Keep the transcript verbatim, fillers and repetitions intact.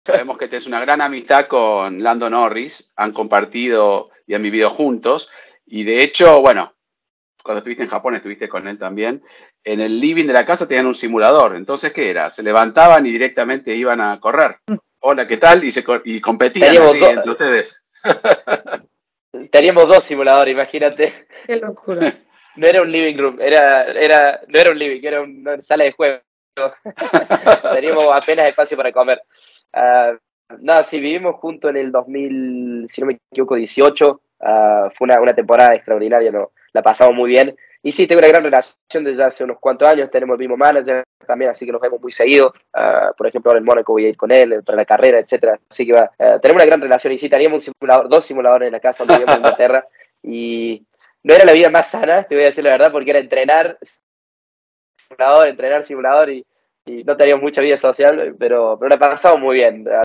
Sabemos que tenés una gran amistad con Lando Norris, han compartido y han vivido juntos, y de hecho, bueno, cuando estuviste en Japón estuviste con él también, en el living de la casa tenían un simulador, entonces, ¿qué era? Se levantaban y directamente iban a correr. Hola, ¿qué tal? Y, se, y competían Teníamos allí do- entre ustedes. Teníamos dos simuladores, imagínate. Qué locura. No era un living room, era, era, no era un living, era una sala de juego. Teníamos apenas espacio para comer. Uh, nada, sí, vivimos juntos en el dos mil, si no me equivoco, dieciocho. Uh, fue una, una temporada extraordinaria, ¿no? La pasamos muy bien. Y sí, tengo una gran relación desde hace unos cuantos años. Tenemos el mismo manager también, así que nos vemos muy seguido. Uh, por ejemplo, ahora en Mónaco voy a ir con él para la carrera, etcétera. Así que va, uh, tenemos una gran relación. Y sí, teníamos un simulador, dos simuladores en la casa donde vivíamos en Inglaterra. Y no era la vida más sana, te voy a decir la verdad, porque era entrenar simulador, entrenar simulador y, y no teníamos mucha vida social, pero, pero la pasamos muy bien.